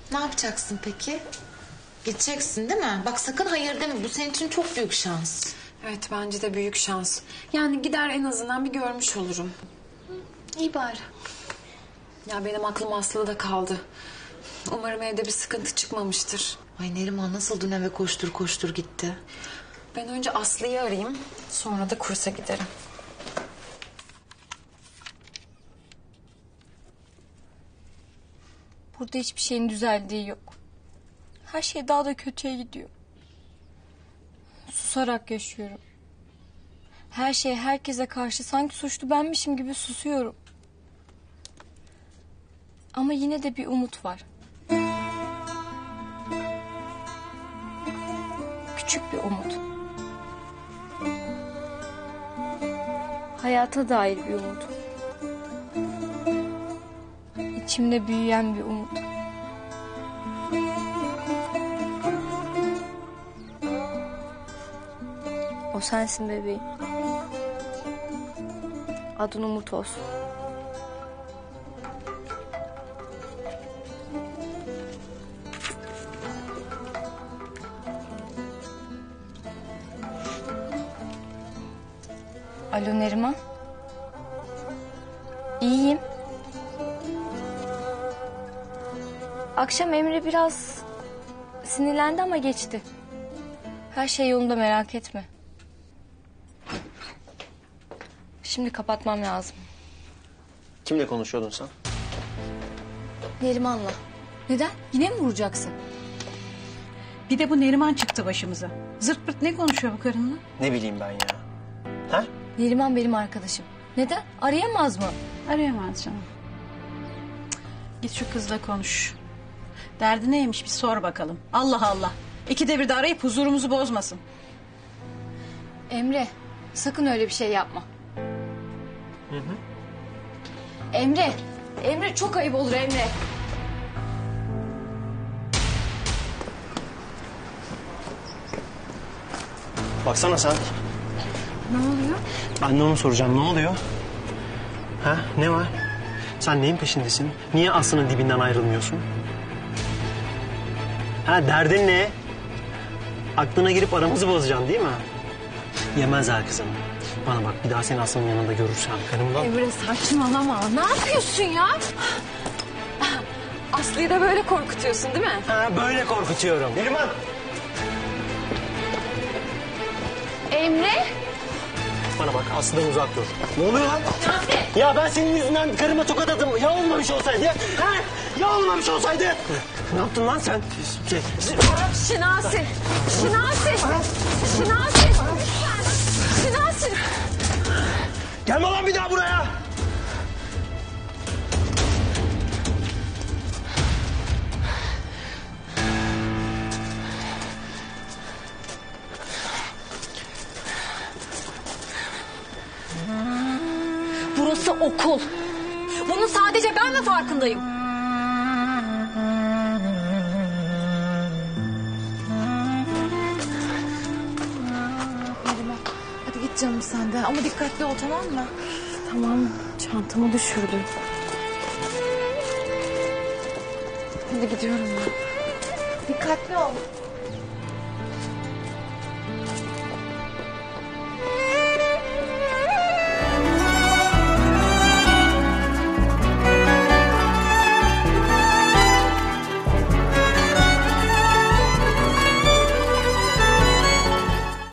Ne yapacaksın peki? Gideceksin değil mi? Bak sakın hayır deme. Bu senin için çok büyük şans. Evet, bence de büyük şans. Yani gider en azından bir görmüş olurum. İyi bari. Ya benim aklım Aslı'da kaldı. Umarım evde bir sıkıntı çıkmamıştır. Ay Neriman nasıl dün eve koştur koştur gitti. Ben önce Aslı'yı arayayım, sonra da kursa giderim. Burada hiçbir şeyin düzeldiği yok. Her şey daha da kötüye gidiyor. Susarak yaşıyorum. Her şey herkese karşı sanki suçlu benmişim gibi susuyorum. Ama yine de bir umut var. Küçük bir umut. Hayata dair bir umut. İçimde büyüyen bir umut. O sensin bebeğim. Adın Umut olsun. Alo Neriman. İyiyim. Akşam Emre biraz sinirlendi ama geçti. Her şey yolunda, merak etme. Şimdi kapatmam lazım. Kimle konuşuyordun sen? Neriman'la. Neden? Yine mi vuracaksın? Bir de bu Neriman çıktı başımıza. Zırt pırt ne konuşuyor bu karınla? Ne bileyim ben ya. Ha? Neriman benim arkadaşım. Neden? Arayamaz mı? Arayamaz canım. Cık, git şu kızla konuş. Derdi neymiş bir sor bakalım. Allah Allah. İkide bir de arayıp huzurumuzu bozmasın. Emre, sakın öyle bir şey yapma. Hı. Emre, Emre çok ayıp olur Emre. Baksana sen. Ne oluyor? Ben de onu soracağım. Ne oluyor? Ha? Ne var? Sen neyin peşindesin? Niye Aslı'nın dibinden ayrılmıyorsun? Ha, derdin ne? Aklına girip aramızı bozacaksın değil mi? Yemezler kızım. Bana bak, bir daha seni Aslı'nın yanında görürsem karımdan... Emre saçmalama. Ne yapıyorsun ya? Aslı'yı da böyle korkutuyorsun değil mi? Ha, böyle korkutuyorum. Neriman! Emre? Bana bak, Aslı'dan uzak dur. Ne oluyor lan? Ya ben senin yüzünden karıma tokat attım. Ya olmamış olsaydı? Ha? Ya olmamış olsaydı? Ne yaptın lan sen? Şinasi! Şinasi! Şinasi! Şinasi! Gelme lan bir daha buraya! Burası okul. Bunun sadece ben mi farkındayım? Neriman hadi git canım sen de ama dikkatli ol tamam mı? Tamam, çantamı düşürdüm. Hadi gidiyorum ben. Dikkatli ol.